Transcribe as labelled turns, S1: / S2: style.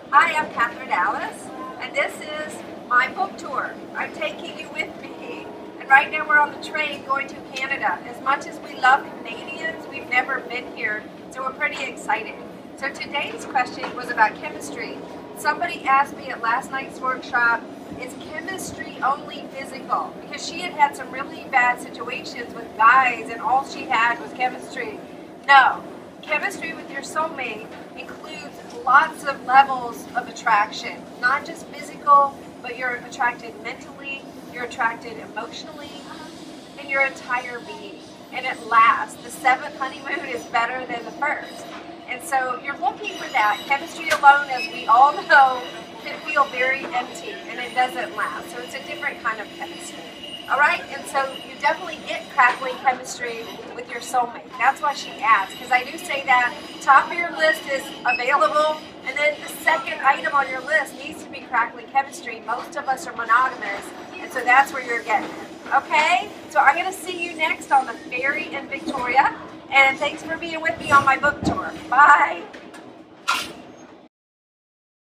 S1: Hi, I'm Kathryn Alice, and this is my book tour. I'm taking you with me, and right now we're on the train going to Canada. As much as we love Canadians, we've never been here, so we're pretty excited. So today's question was about chemistry. Somebody asked me at last night's workshop, is chemistry only physical? Because she had had some really bad situations with guys and all she had was chemistry. No, chemistry with your soulmate includes lots of levels of attraction, not just physical, but you're attracted mentally, you're attracted emotionally, and your entire being. And it lasts. The 7th honeymoon is better than the 1st. And so you're looking for that. Chemistry alone, as we all know, can feel very empty, and it doesn't last. So it's a different kind of chemistry. All right, and so you definitely get crackling chemistry with your soulmate. That's why she asked, because I do say that top of your list is available, and then the second item on your list needs to be crackling chemistry. Most of us are monogamous, and so that's where you're getting it. Okay, so I'm going to see you next on the ferry in Victoria, and thanks for being with me on my book tour. Bye.